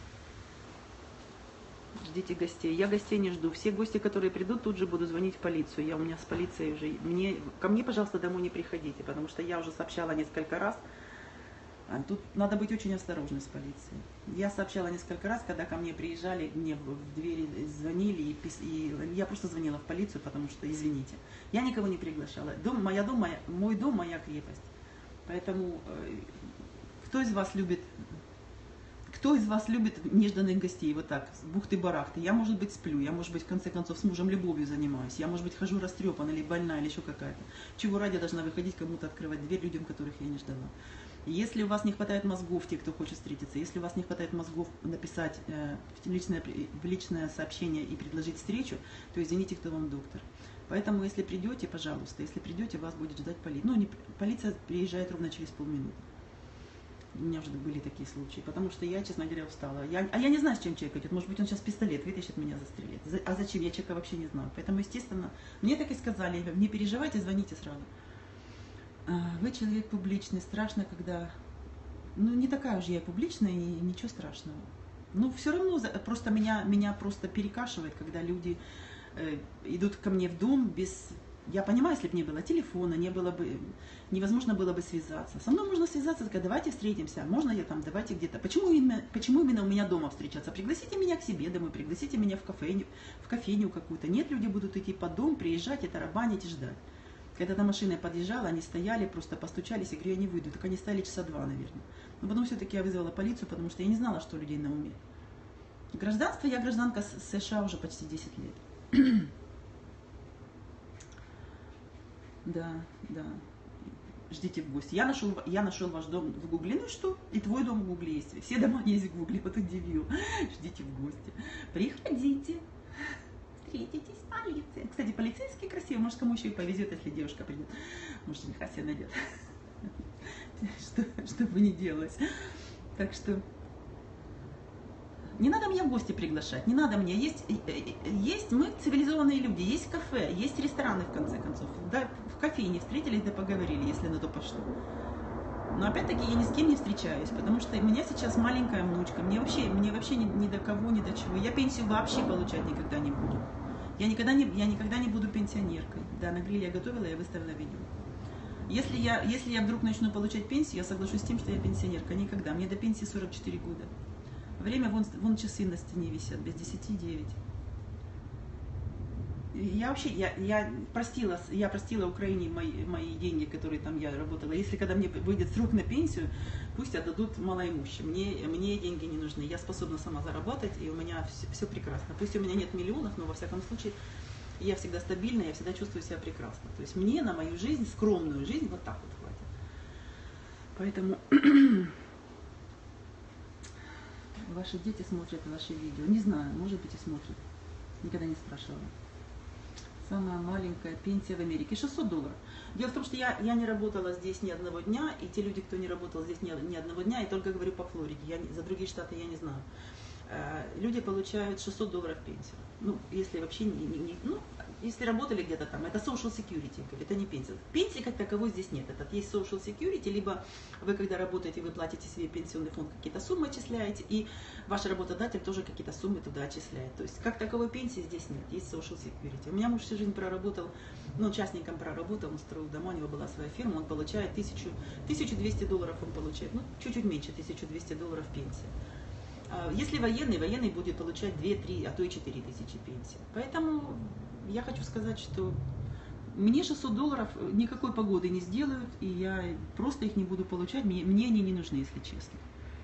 Ждите гостей. Я гостей не жду. Все гости, которые придут, тут же буду звонить в полицию. Я у меня с полицией уже. Мне, ко мне, пожалуйста, домой не приходите, потому что я уже сообщала несколько раз. А тут надо быть очень осторожной с полицией. Я сообщала несколько раз, когда ко мне приезжали, мне в двери звонили, и, пис... и я просто звонила в полицию, потому что, извините, я никого не приглашала. Дом, моя дом, моя, мой дом, моя крепость. Поэтому э, кто из вас любит, кто из вас любит нежданных гостей, вот так, с бухты-барахты? Я, может быть, сплю, я, может быть, в конце концов, с мужем любовью занимаюсь, я, может быть, хожу растрепанная или больная, или еще какая-то. Чего ради я должна выходить, кому-то открывать дверь людям, которых я не ждала. Если у вас не хватает мозгов, те, кто хочет встретиться, если у вас не хватает мозгов написать э, в, личное, в личное сообщение и предложить встречу, то извините, кто вам доктор. Поэтому, если придете, пожалуйста, если придете, вас будет ждать полиция. Ну, не, полиция приезжает ровно через полминуты. У меня уже были такие случаи, потому что я, честно говоря, устала. Я, а я не знаю, с чем человек идет. Может быть, он сейчас пистолет вытащит, меня застрелит. А зачем? Я человека вообще не знаю. Поэтому, естественно, мне так и сказали, не переживайте, звоните сразу. Вы человек публичный, страшно, когда... Ну, не такая уже я публичная, и ничего страшного. Ну, все равно, просто меня, меня просто перекашивает, когда люди э, идут ко мне в дом без, Я понимаю, если бы не было телефона, не было бы, невозможно было бы связаться. Со мной можно связаться, сказать, давайте встретимся, можно я там, давайте где-то. Почему именно, почему именно у меня дома встречаться? Пригласите меня к себе домой, пригласите меня в кофейню, в кофейню какую-то. Нет, люди будут идти под дом, приезжать, и тарабанить, и ждать. Когда эта машина подъезжала, они стояли, просто постучались, и говорю, я не выйду. Так они стояли часа два, наверное. Но потом все-таки я вызвала полицию, потому что я не знала, что у людей на уме. Гражданство, я гражданка США уже почти десять лет. Да, да. Ждите в гости. Я нашел, я нашел ваш дом в Гугле. Ну и что? И твой дом в Гугле есть. Все дома есть в Гугле. Вот удивил. Ждите в гости. Приходите. Встретитесь с полицией. Кстати, полицейские красивые. Может, кому еще и повезет, если девушка придет. Может, жениха себе найдет. Что, что бы ни делалось. Так что... Не надо меня в гости приглашать, не надо мне. Есть, есть мы цивилизованные люди, есть кафе, есть рестораны, в конце концов. Да, в кофейне встретились, да поговорили, если на то пошло. Но опять-таки я ни с кем не встречаюсь, потому что у меня сейчас маленькая внучка. Мне вообще, мне вообще ни, ни до кого, ни до чего. Я пенсию вообще получать никогда не буду. Я никогда не, я никогда не буду пенсионеркой. Да, на гриле я готовила, я выставила видео. Если я, если я вдруг начну получать пенсию, я соглашусь с тем, что я пенсионерка. Никогда. Мне до пенсии сорок четыре года. Время, вон, вон часы на стене висят, без десяти девять. Я вообще, я, я, простила, я простила Украине мои, мои деньги, которые там я работала. Если когда мне выйдет срок на пенсию, пусть отдадут малоимущим. Мне, мне деньги не нужны. Я способна сама заработать, и у меня все, все прекрасно. Пусть у меня нет миллионов, но во всяком случае я всегда стабильна, я всегда чувствую себя прекрасно. То есть мне на мою жизнь, скромную жизнь, вот так вот хватит. Поэтому... Ваши дети смотрят ваши видео. Не знаю, может быть и смотрят. Никогда не спрашивала. Самая маленькая пенсия в Америке. шестьсот долларов. Дело в том, что я, я не работала здесь ни одного дня. И те люди, кто не работал здесь ни, ни одного дня, я только говорю по Флориде. Я, за другие штаты я не знаю. Люди получают шестьсот долларов пенсию. Ну, если вообще не, не, не ну, если работали где-то там, это social security, это не пенсия. Пенсии как таковой здесь нет. Это есть social security, либо вы когда работаете, вы платите себе пенсионный фонд, какие-то суммы отчисляете, и ваш работодатель тоже какие-то суммы туда отчисляет. То есть как таковой пенсии здесь нет, есть social security. У меня муж всю жизнь проработал, ну, частником проработал, он строил дома, у него была своя фирма, он получает тысячу, тысячу двести долларов он получает, ну, чуть-чуть меньше, тысяча двести долларов пенсии. Если военный, военный будет получать две-три, а то и четыре тысячи пенсии. Поэтому я хочу сказать, что мне шестьсот долларов никакой погоды не сделают, и я просто их не буду получать, мне, мне они не нужны, если честно.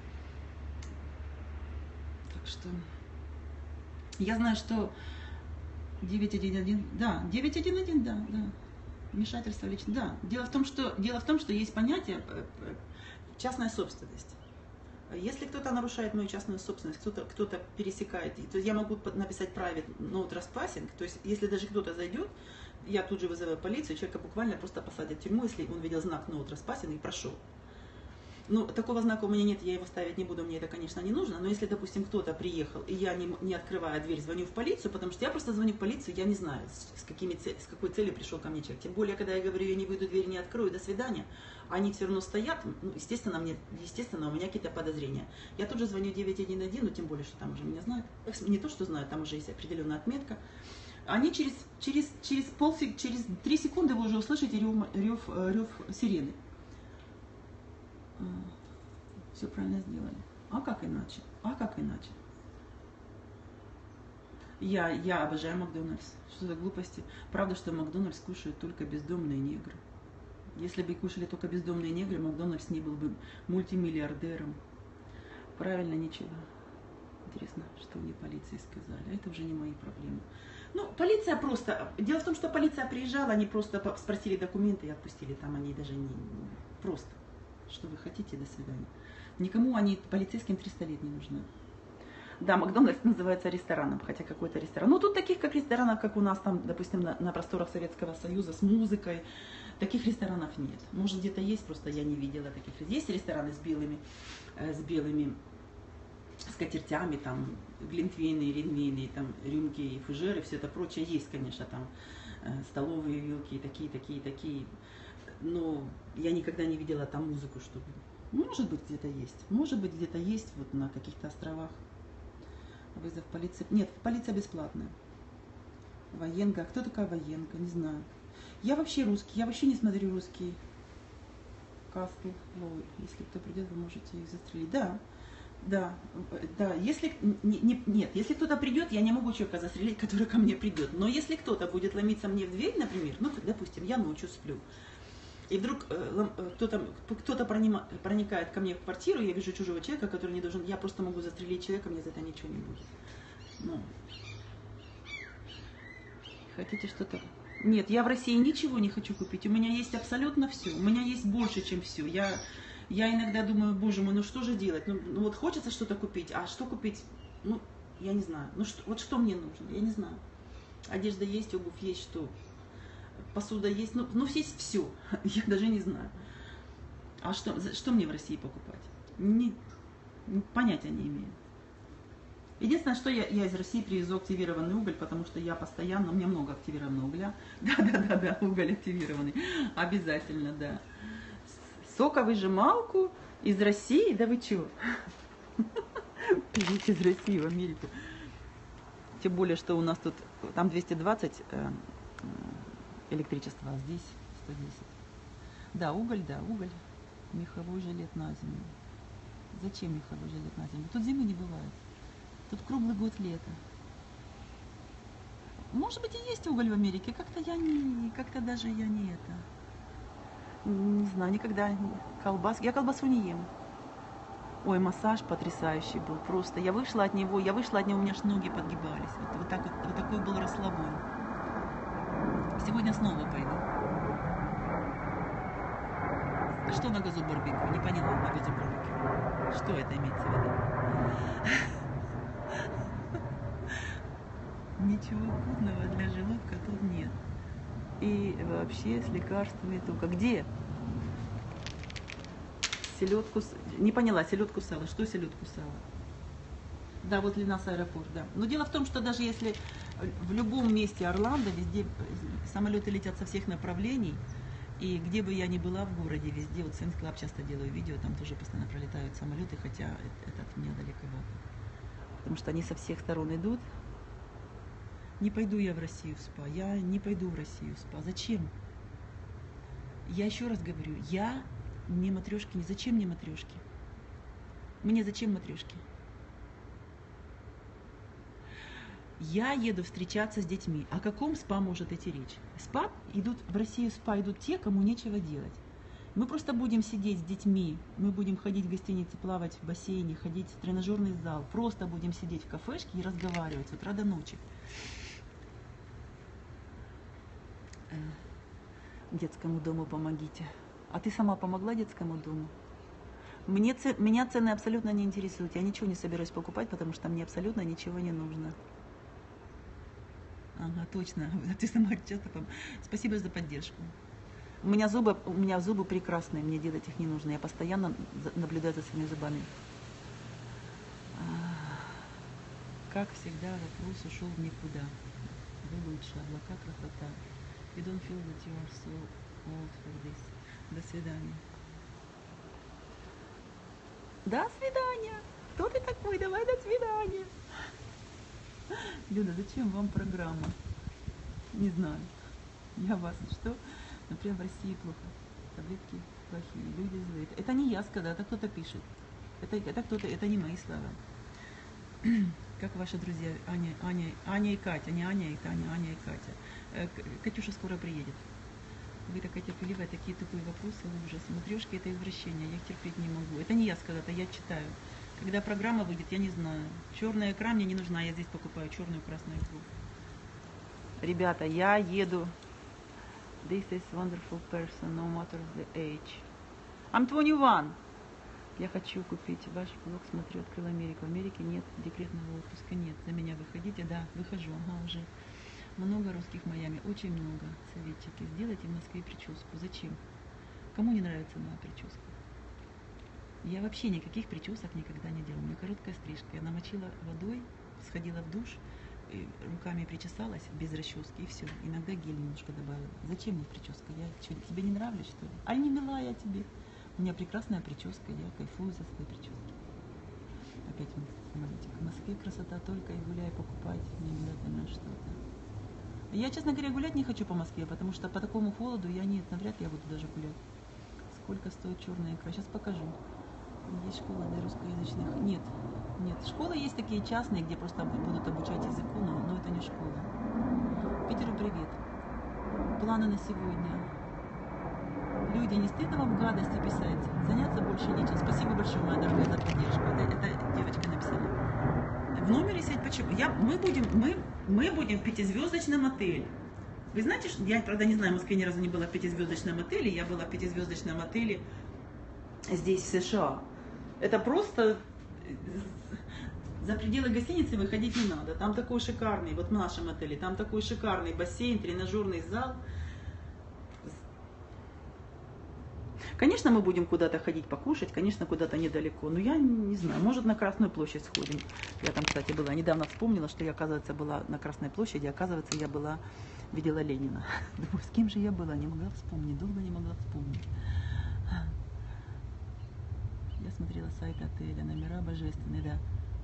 Так что я знаю, что девять один один, да, девять один один, да, да, вмешательство лично, да. Дело в том, что, дело в том, что есть понятие частная собственность. Если кто-то нарушает мою частную собственность, кто-то кто-то пересекает, то я могу написать private note trespassing, то есть если даже кто-то зайдет, я тут же вызываю полицию, человека буквально просто посадят в тюрьму, если он видел знак no trespassing и прошел. Ну, такого знака у меня нет, я его ставить не буду, мне это, конечно, не нужно, но если, допустим, кто-то приехал, и я, не, не открывая дверь, звоню в полицию, потому что я просто звоню в полицию, я не знаю, с, с, какими цель, с какой целью пришел ко мне человек. Тем более, когда я говорю, я не выйду, дверь не открою, до свидания, они все равно стоят, ну, естественно, мне, естественно, у меня какие-то подозрения. Я тут же звоню девять один один, ну, тем более, что там уже меня знают, не то, что знают, там уже есть определенная отметка. Они через, через, через, пол, через три секунды вы уже услышите рев, рев, рев сирены. Все правильно сделали. А как иначе? А как иначе? Я, я обожаю Макдональдс. Что за глупости? Правда, что Макдональдс кушают только бездомные негры. Если бы кушали только бездомные негры, Макдональдс не был бы мультимиллиардером. Правильно, ничего. Интересно, что мне полиции сказали. Это уже не мои проблемы. Ну, полиция просто... Дело в том, что полиция приезжала, они просто спросили документы и отпустили. Там они даже не... Просто. Что вы хотите, до свидания. Никому они, полицейским, триста лет не нужны. Да, Макдональдс называется рестораном, хотя какой-то ресторан. Ну, тут таких, как ресторанов, как у нас там, допустим, на, на просторах Советского Союза с музыкой, таких ресторанов нет. Может, где-то есть, просто я не видела таких. Есть рестораны с белыми, э, с белыми скатертями, там, глинтвейны, ринвейны, там, рюмки и фужеры, все это прочее есть, конечно, там, э, столовые вилки, такие, такие, такие. Но я никогда не видела там музыку, чтобы... Может быть, где-то есть. Может быть, где-то есть вот на каких-то островах. Вызов полиции. Нет, полиция бесплатная. Военка. Кто такая военка? Не знаю. Я вообще русский, я вообще не смотрю русский. Кастл Лоу. Если кто придет, вы можете их застрелить. Да, да, да. Если не, не, нет, если кто-то придет, я не могу человека застрелить, который ко мне придет. Но если кто-то будет ломиться мне в дверь, например, ну, допустим, я ночью сплю, и вдруг э, кто-то кто-то проникает ко мне в квартиру, я вижу чужого человека, который не должен, я просто могу застрелить человека, мне за это ничего не будет. Ну, хотите что-то? Нет, я в России ничего не хочу купить. У меня есть абсолютно все. У меня есть больше, чем все. Я, я иногда думаю, боже мой, ну что же делать? Ну, ну вот хочется что-то купить, а что купить? Ну, я не знаю. Ну что, вот что мне нужно? Я не знаю. Одежда есть, обувь есть, что? Посуда есть, ну, ну есть все. Я даже не знаю. А что, что мне в России покупать? Не, понятия не имею. Единственное, что я, я из России привезу активированный уголь, потому что я постоянно, у меня много активированного угля. Да-да-да, уголь активированный. Обязательно, да. Соковыжималку из России? Да вы чего? Привезите из России в Америку. Тем более, что у нас тут, там двести двадцать э, электричества, а здесь сто десять. Да, уголь, да, уголь. Меховой жилет на зиму. Зачем меховой жилет на зиму? Тут зимы не бывает. Тут круглый год лето. Может быть, и есть уголь в Америке. Как-то я не, как-то даже я не это. Не знаю, никогда колбас. Я колбасу не ем. Ой, массаж потрясающий был. Просто я вышла от него, я вышла от него, у меня аж ноги подгибались. Вот, вот так вот, вот такой был расслабон. Сегодня снова пойду. Что на газобарбекю? Не поняла, на газобарбекю. Что это имеется в виду? Ничего вкусного для желудка тут нет. И вообще с лекарствами только. Где? Селедку, не поняла, селедку сало. Что селедку сало? Да, вот для нас аэропорт, да. Но дело в том, что даже если в любом месте Орландо, везде самолеты летят со всех направлений, и где бы я ни была в городе, везде, вот Сенс Клаб часто делаю видео, там тоже постоянно пролетают самолеты, хотя это от меня далековато. Потому что они со всех сторон идут. Не пойду я в Россию в спа, я не пойду в Россию в спа. Зачем? Я еще раз говорю, я не матрешки, не зачем мне матрешки? Мне зачем матрешки? Я еду встречаться с детьми. О каком спа может идти речь? Спа идут, в Россию спа идут те, кому нечего делать. Мы просто будем сидеть с детьми, мы будем ходить в гостинице, плавать в бассейне, ходить в тренажерный зал, просто будем сидеть в кафешке и разговаривать с утра до ночи. Детскому дому помогите. А ты сама помогла детскому дому? Мне, меня цены абсолютно не интересуют. Я ничего не собираюсь покупать, потому что мне абсолютно ничего не нужно. Ага, точно. Ты сама часто пом... Спасибо за поддержку. У меня зубы, у меня зубы прекрасные, мне делать их не нужно. Я постоянно наблюдаю за своими зубами. Как всегда, вопрос ушел в никуда. Вы лучше, облака, красота. You don't feel that you are so old for this. До свидания. До свидания. Кто ты такой? Давай до свидания. Люда, зачем вам программа? Не знаю. Я вас что? Например, в России плохо. Таблетки плохие, люди злые. Это не я сказала, это кто-то пишет. Это, это кто-то, это не мои слова. Как ваши друзья Аня, Аня, Аня и Катя, не Аня и Таня, Аня и Катя. Катюша скоро приедет. Вы такая терпеливая, такие тупые вопросы, ужас. Матрешки это извращение, я их терпеть не могу. Это не я сказала, это я читаю. Когда программа выйдет, я не знаю. Черная икра мне не нужна, я здесь покупаю черную красную икру. Ребята, я еду. This is wonderful person, no matter the age. I'm twenty-one. Я хочу купить ваш блог, смотрю, открыл Америку. В Америке нет декретного отпуска, нет. За меня выходите, да, выхожу, ага, уже. Много русских в Майами, очень много. Советчики, сделайте в Москве прическу. Зачем? Кому не нравится моя прическа? Я вообще никаких причесок никогда не делала. У меня короткая стрижка. Я намочила водой, сходила в душ, руками причесалась без расчески и все. Иногда гель немножко добавила. Зачем мне прическа? Я что, тебе не нравлюсь, что ли? А не мила я тебе. У меня прекрасная прическа, я кайфую за свои прически. Опять смотрите, в Москве красота только и гуляй, покупать, не обязательно что-то. Я, честно говоря, гулять не хочу по Москве, потому что по такому холоду я нет, навряд ли я буду даже гулять. Сколько стоит черная икра? Сейчас покажу. Есть школа для русскоязычных? Нет, нет. Школы есть такие частные, где просто будут обучать языку, но, но это не школа. Питеру привет. Планы на сегодня. Люди, не стыдно вам гадости писать? Заняться больше нечем. Спасибо большое, моя дорогая, за поддержку. Это, это девочка написала. В номере сидеть почему? Я, мы, будем, мы, мы будем в пятизвездочном отеле. Вы знаете, что я, правда, не знаю, в Москве ни разу не была в пятизвездочном отеле. Я была в пятизвездочном отеле здесь, в США. Это просто за пределы гостиницы выходить не надо. Там такой шикарный, вот в нашем отеле, там такой шикарный бассейн, тренажерный зал. Конечно, мы будем куда-то ходить покушать, конечно, куда-то недалеко. Но я не знаю, может, на Красную площадь сходим. Я там, кстати, была. Недавно вспомнила, что я, оказывается, была на Красной площади. Оказывается, я была, видела Ленина. Думаю, с кем же я была? Не могла вспомнить, долго не могла вспомнить. Я смотрела сайт отеля, номера божественные, да.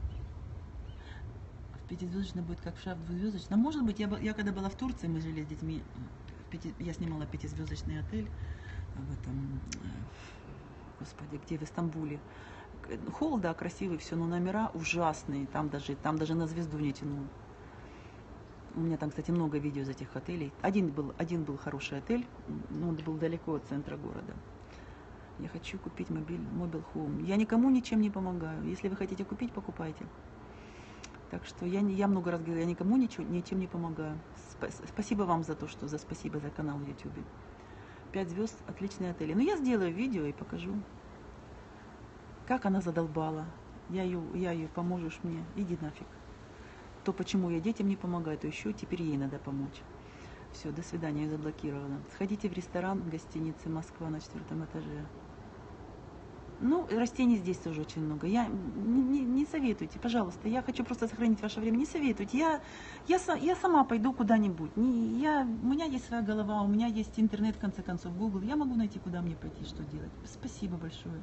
В пятизвездочной будет как в шаф двухзвездочной. Может быть, я, я когда была в Турции, мы жили с детьми, пяти, я снимала пятизвездочный отель в этом, господи, где в Истамбуле. Холл, да, красивый, все, но номера ужасные, там даже, там даже на звезду не тянул. У меня там, кстати, много видео из этих отелей. Один был, один был хороший отель, но он был далеко от центра города. Я хочу купить мобиль, Mobile Home. Я никому ничем не помогаю. Если вы хотите купить, покупайте. Так что я, я много раз говорила, я никому ничего, ничем не помогаю. Спасибо вам за то, что за спасибо за канал в YouTube. Пять звезд, отличные отели. Но я сделаю видео и покажу, как она задолбала. Я ее, я ее, поможешь мне, иди нафиг. То, почему я детям не помогаю, то еще теперь ей надо помочь. Все, до свидания, я заблокировала. Сходите в ресторан в гостинице Москва на четвертом этаже. Ну, растений здесь тоже очень много. Я не, не, не советуйте, пожалуйста. Я хочу просто сохранить ваше время. Не советуйте. Я, я, я сама пойду куда-нибудь. Не, я, у меня есть своя голова, у меня есть интернет, в конце концов, Google. Я могу найти, куда мне пойти, что делать. Спасибо большое.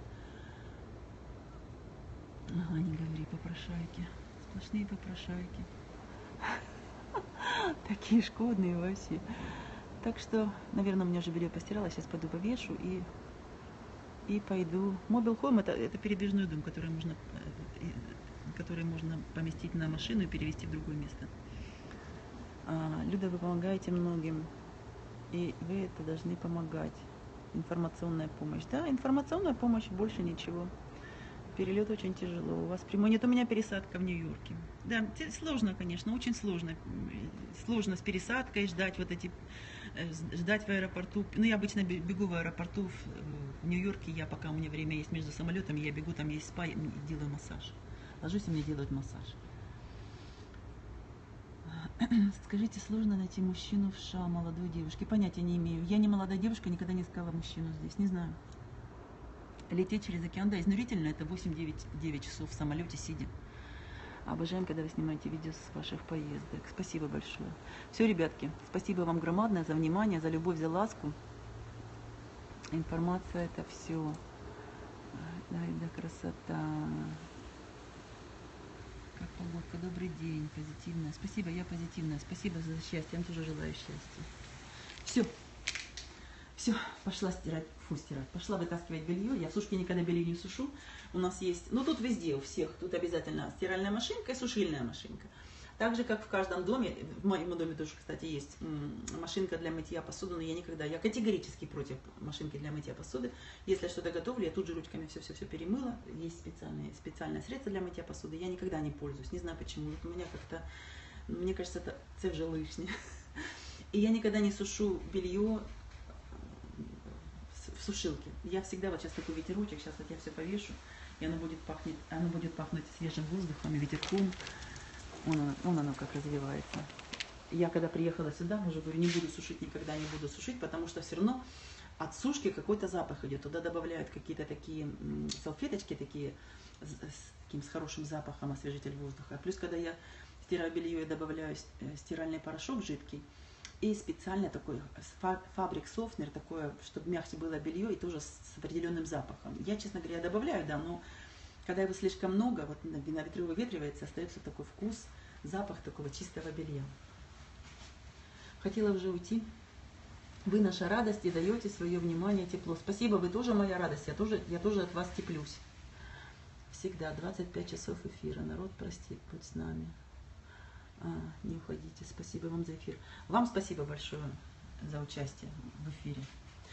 Ага, не говори, попрошайки. Сплошные попрошайки. Такие шкодные вообще. Так что, наверное, у меня уже белье постирала. Сейчас пойду повешу и... И пойду. Mobile Home это, это передвижной дом, который можно, который можно поместить на машину и перевести в другое место. А, Люда, вы помогаете многим, и вы это должны помогать. Информационная помощь. Да, информационная помощь, больше ничего. Перелет очень тяжело. У вас прямой. Нет, у меня пересадка в Нью-Йорке. Да, сложно, конечно, очень сложно. Сложно с пересадкой ждать вот эти... ждать в аэропорту. Ну, я обычно бегу в аэропорту в Нью-Йорке. Я, пока у меня время есть между самолетами, я бегу, там есть спа, и делаю массаж. Ложусь, и мне делают массаж. Скажите, сложно найти мужчину в США, молодой девушке? Понятия не имею. Я не молодая девушка, никогда не искала мужчину здесь, не знаю. Лететь через океан, да, изнурительно, это восемь-девять часов в самолете сидя. Обожаем, когда вы снимаете видео с ваших поездок. Спасибо большое. Все, ребятки, спасибо вам громадное за внимание, за любовь, за ласку. Информация это все. Да, да, красота. Как погодка, добрый день, позитивная. Спасибо, я позитивная. Спасибо за счастье, я вам тоже желаю счастья. Все. Все, пошла стирать, фу, стирать, пошла вытаскивать белье. Я в сушке никогда белье не сушу. У нас есть, ну тут везде у всех, тут обязательно стиральная машинка и сушильная машинка. Так же, как в каждом доме, в моем доме тоже, кстати, есть машинка для мытья посуды, но я никогда, я категорически против машинки для мытья посуды. Если я что-то готовлю, я тут же ручками все-все-все перемыла. Есть специальные, специальные средства для мытья посуды, я никогда не пользуюсь, не знаю почему. Вот у меня как-то, мне кажется, это це вже лишнее. И я никогда не сушу белье в сушилке. Я всегда, вот сейчас такой ветерочек, сейчас вот я все повешу, и оно будет пахнуть, оно будет пахнуть свежим воздухом и ветерком. Вон оно, вон оно как развивается. Я когда приехала сюда, уже говорю, не буду сушить, никогда не буду сушить, потому что все равно от сушки какой-то запах идет. Туда добавляют какие-то такие салфеточки, такие с, с, таким, с хорошим запахом, освежитель воздуха. Плюс, когда я стираю белье, я добавляю стиральный порошок жидкий. И специально такой фабрик софтнер, такое, чтобы мягче было белье и тоже с определенным запахом. Я, честно говоря, добавляю, да, но когда его слишком много, вот на ветру выветривается, остается такой вкус, запах такого чистого белья. Хотела уже уйти. Вы наша радость и даете свое внимание, тепло. Спасибо, вы тоже моя радость, я тоже, я тоже от вас теплюсь. Всегда двадцать пять часов эфира. Народ простит, будь с нами. А, не уходите. Спасибо вам за эфир. Вам спасибо большое за участие в эфире.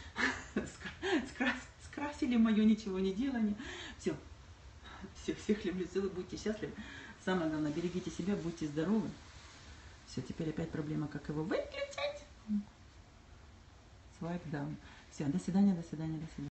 Скрасили мое ничего не делание. Все. Все, всех люблю, целую, будьте счастливы. Самое главное, берегите себя, будьте здоровы. Все, теперь опять проблема, как его выключать. Свайп даун. Все, до свидания, до свидания, до свидания.